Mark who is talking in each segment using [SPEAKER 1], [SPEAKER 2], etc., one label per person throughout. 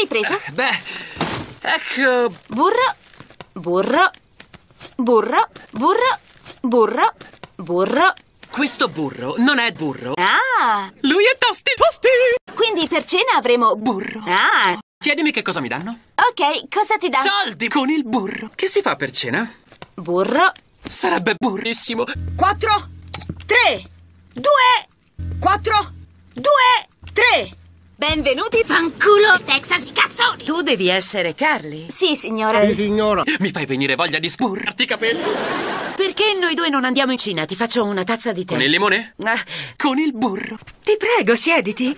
[SPEAKER 1] preso?
[SPEAKER 2] Beh, ecco...
[SPEAKER 1] Burro, burro, burro, burro, burro, burro.
[SPEAKER 2] Questo burro non è burro.
[SPEAKER 1] Ah,
[SPEAKER 2] Lui è Tosti.
[SPEAKER 1] quindi per cena avremo
[SPEAKER 2] Burro.
[SPEAKER 1] Ah,
[SPEAKER 2] Chiedimi che cosa mi danno.
[SPEAKER 1] ok, cosa ti dà?
[SPEAKER 2] Soldi con il burro. Che si fa per cena?
[SPEAKER 1] Burro.
[SPEAKER 2] Sarebbe burrissimo.
[SPEAKER 3] 4, 3, 2, 4, 2, 3.
[SPEAKER 1] Benvenuti, fanculo Texas, i cazzoni!
[SPEAKER 3] Tu devi essere Carly.
[SPEAKER 1] Sì, signora.
[SPEAKER 4] Signora.
[SPEAKER 2] Mi fai venire voglia di spurrarti i capelli.
[SPEAKER 3] Perché noi due non andiamo in Cina? Ti faccio una tazza di tè.
[SPEAKER 2] Con il limone?
[SPEAKER 3] Ah,
[SPEAKER 2] Con il burro.
[SPEAKER 3] ti prego, siediti.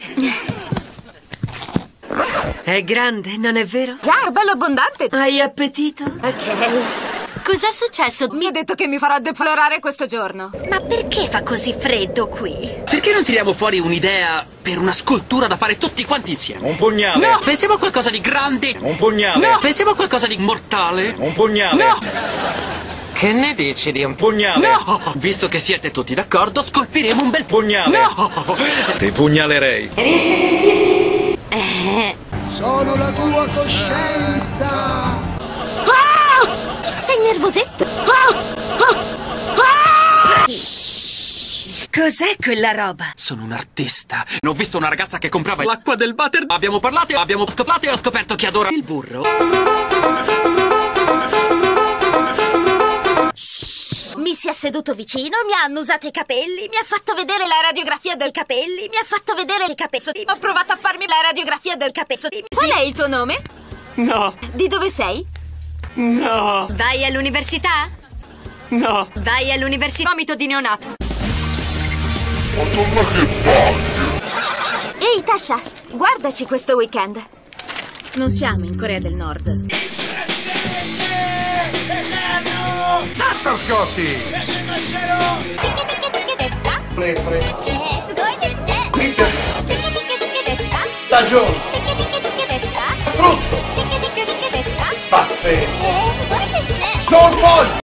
[SPEAKER 3] È grande, non è vero?
[SPEAKER 1] Già, è bello abbondante.
[SPEAKER 3] Hai appetito?
[SPEAKER 1] Ok. Cos'è successo?
[SPEAKER 5] Mi ha detto che mi farà deplorare questo giorno.
[SPEAKER 3] Ma perché fa così freddo qui?
[SPEAKER 2] Perché non tiriamo fuori un'idea per una scultura da fare tutti quanti insieme?
[SPEAKER 4] Un pugnale.
[SPEAKER 2] No, pensiamo a qualcosa di grande.
[SPEAKER 4] Un pugnale.
[SPEAKER 2] No, pensiamo a qualcosa di mortale.
[SPEAKER 4] Un pugnale.
[SPEAKER 2] No,
[SPEAKER 6] Che ne dici di un
[SPEAKER 4] Pugnale.
[SPEAKER 2] no. Visto che siete tutti d'accordo, scolpiremo un bel
[SPEAKER 4] Pugnale.
[SPEAKER 2] No.
[SPEAKER 4] Ti pugnalerei.
[SPEAKER 7] Sono la tua coscienza!
[SPEAKER 1] Sei nervosetto?
[SPEAKER 3] Cos'è quella roba?
[SPEAKER 2] Sono un artista. Ho visto una ragazza che comprava l'acqua del water. Abbiamo parlato, abbiamo scoplato e ho scoperto che adora il burro.
[SPEAKER 1] Mi si è seduto vicino, mi ha annusato i capelli, mi ha fatto vedere la radiografia del capelli, mi ha fatto vedere i capelli. Ho provato a farmi la radiografia del capelli. Qual è il tuo nome?
[SPEAKER 2] No,
[SPEAKER 1] Di dove sei?
[SPEAKER 2] no,
[SPEAKER 5] Vai all'università?
[SPEAKER 2] no.
[SPEAKER 5] Vai all'università. Vomito di neonato.
[SPEAKER 1] Ehi, Tasha, guardaci questo weekend. Non siamo in Corea del Nord.
[SPEAKER 7] Tatto Scotti! Lepre. Stagione. Frutto. Pazzesco. Sorfoglio.